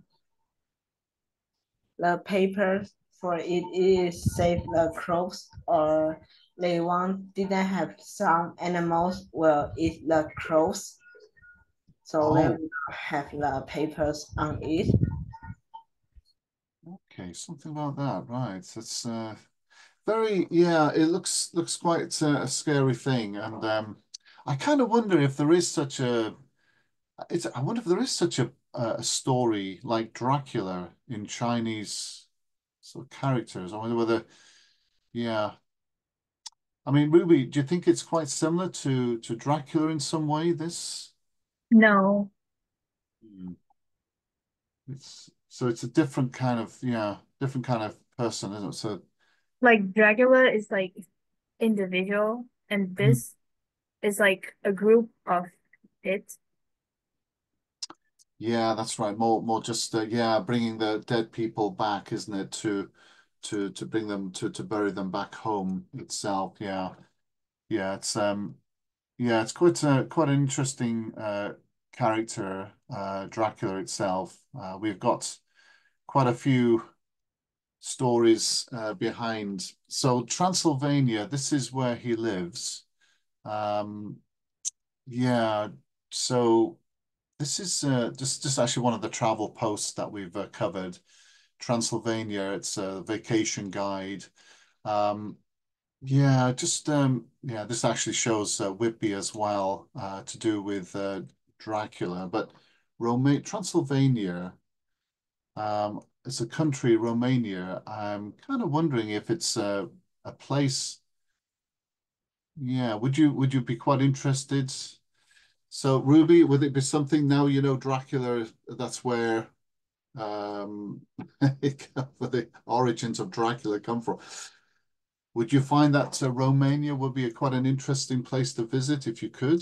the paper for it is save the clothes, or they want didn't have some animals will eat the clothes, so they oh, will have the papers on it. okay, something about that, right. It's uh very yeah, it looks looks quite uh, a scary thing. And um I kind of wonder if there is such a it's I wonder if there is such a a story like Dracula in Chinese sort of characters. I wonder whether yeah. I mean, Ruby, do you think it's quite similar to to Dracula in some way, this? No, Mm. It's so it's a different kind of yeah, different kind of person, isn't it? So Like Dracula is like individual, and mm, this is like a group of it. yeah, that's right. More more just uh, yeah, bringing the dead people back, isn't it? To to to bring them to to bury them back home itself. Yeah. Yeah, it's um yeah, it's quite a quite an interesting uh character, uh Dracula itself. Uh we've got quite a few stories uh, behind. So Transylvania, this is where he lives. Um, yeah, so this is uh, just just actually one of the travel posts that we've uh, covered. Transylvania, it's a vacation guide. Um, yeah, just um, yeah, this actually shows uh, Whitby as well uh, to do with uh, Dracula, but Roma Transylvania. Um, it's a country, Romania. I'm kind of wondering if it's a a place. Yeah, would you would you be quite interested? So, Ruby, would it be something now you know Dracula? That's where um it, where the origins of Dracula come from. Would you find that uh, Romania would be a, quite an interesting place to visit if you could?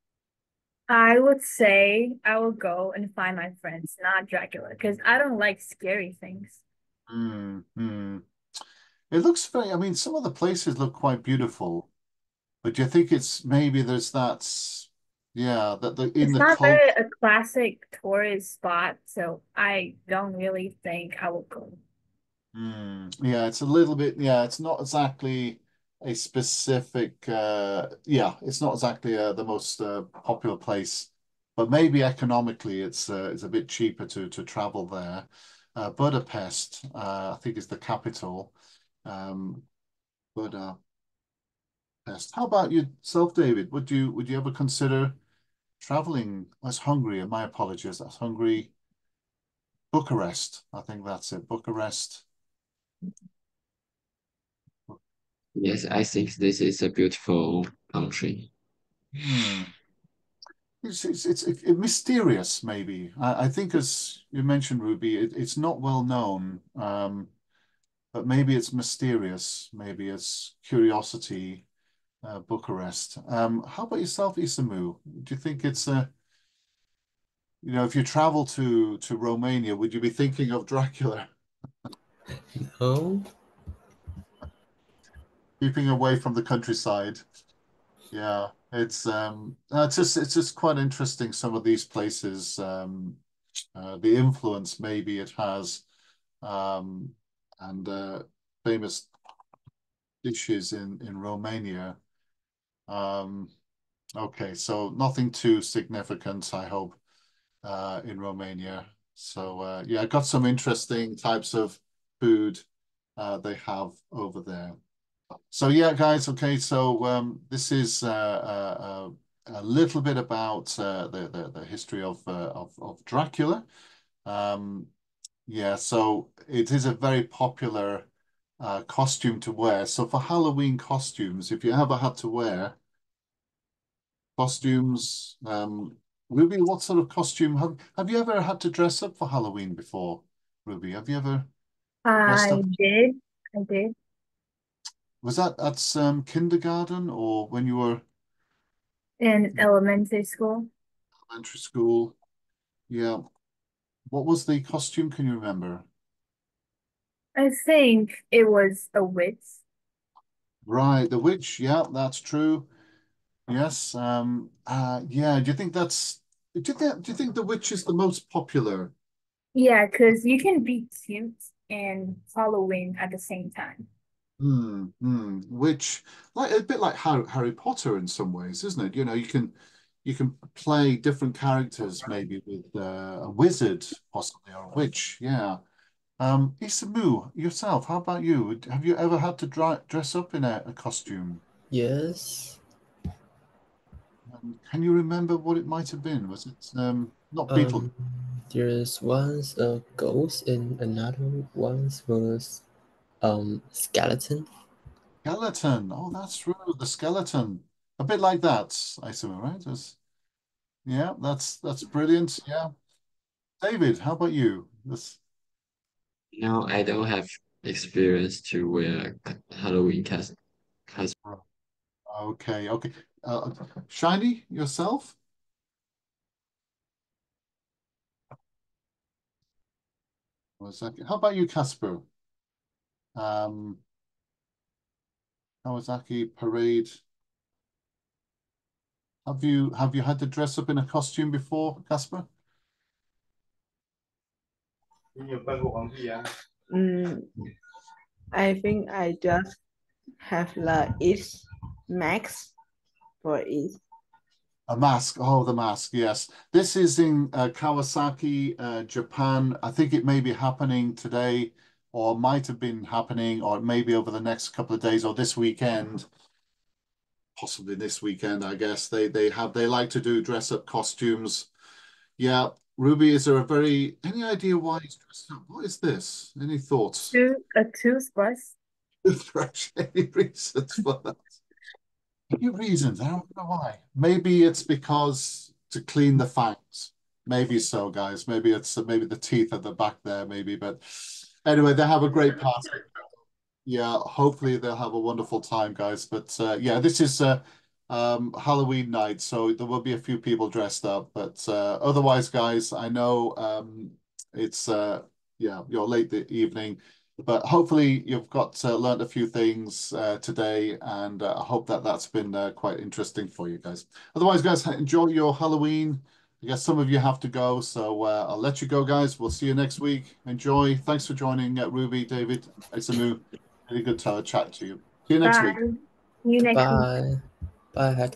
I would say I will go and find my friends, not Dracula, because I don't like scary things. Hmm. hmm. It looks very, I mean, some of the places look quite beautiful. But do you think it's maybe there's that, yeah, that the in It's the not very cult, a classic tourist spot, so I don't really think I will go. mm, yeah, it's a little bit, yeah, it's not exactly a specific, uh, yeah, it's not exactly uh, the most uh, popular place, but maybe economically it's uh, it's a bit cheaper to to travel there. Uh, Budapest, uh, I think is the capital. Um, Budapest. How about yourself, David? Would you would you ever consider traveling? That's Hungary, and my apologies. That's Hungary. Bucharest. I think that's it. Bucharest. Yes, I think this is a beautiful country. Hmm. It's it's it's, it's mysterious, maybe. I, I think, as you mentioned, Ruby, it, it's not well known. Um, but maybe it's mysterious. Maybe it's curiosity. Uh, Bucharest. Um, how about yourself, Isamu? Do you think it's a, you know, if you travel to to Romania, would you be thinking of Dracula? No, Keeping away from the countryside. Yeah, it's um, uh, it's just it's just quite interesting. Some of these places, um, uh, the influence maybe it has, um, and uh, famous dishes in in Romania. Um, okay, so nothing too significant, I hope, uh, in Romania. So uh, yeah, I got some interesting types of food uh, they have over there. So yeah, guys. Okay, so um, this is uh, uh, uh, a little bit about uh, the, the the history of uh, of of Dracula. Um, yeah, so it is a very popular uh, costume to wear. So for Halloween costumes, if you ever had to wear costumes, um, Ruby, what sort of costume have have you ever had to dress up for Halloween before, Ruby? Have you ever dressed I up? did. I did. Was that at um, kindergarten or when you were In elementary school. elementary school? Yeah. What was the costume? Can you remember? I think it was a witch. Right, the witch. Yeah, that's true. Yes. Um. Uh. Yeah. Do you think that's? Do you think? Do you think the witch is the most popular? Yeah, because you can be cute and Halloween at the same time. Hmm. Hmm. Which, like a bit like Harry, Harry Potter in some ways, isn't it? You know, you can you can play different characters, maybe with uh, a wizard, possibly, or a witch. Yeah. Um. Isamu, yourself. How about you? Have you ever had to dry, dress up in a, a costume? yes. Um, can you remember what it might have been? Was it um not Beetle Um, there's one's a ghost and another one's was um skeleton. skeleton? Oh, that's true. The skeleton. A bit like that, I assume, right? It's- yeah, that's that's brilliant. Yeah. David, how about you? This No, I don't have experience to wear Halloween cos cosplay. okay, okay. Uh, Shiny, yourself? One second. How about you, Casper? Um, Kawasaki parade. Have you have you had to dress up in a costume before, Casper? Mm, I think I just have the it max for it. A mask. Oh, the mask. Yes. This is in uh, Kawasaki, uh, Japan. I think it may be happening today, or might have been happening, or maybe over the next couple of days or this weekend. Possibly this weekend, I guess. They they have they like to do dress up costumes. Yeah. Ruby, is there a very any idea why he's dressed up? What is this? Any thoughts? Two a toothbrush. Fresh. Any reasons for that? Few reasons. I don't know why. Maybe it's because to clean the fangs. Maybe so, guys. Maybe it's maybe the teeth at the back there, maybe. But anyway, they have a great party. Yeah, hopefully they'll have a wonderful time, guys. But uh, yeah, this is uh, um, Halloween night, so there will be a few people dressed up. But uh, otherwise, guys, I know um, it's uh, yeah, you're late the evening, but hopefully you've got uh, learned a few things uh, today, and uh, I hope that that's been uh, quite interesting for you guys. Otherwise, guys, enjoy your Halloween. I guess some of you have to go, so uh, I'll let you go, guys. We'll see you next week. Enjoy. Thanks for joining, uh, Ruby, David, Isamu. Really good to chat to you. See you next Bye. week. See you next week. Bye. Bye, Hector.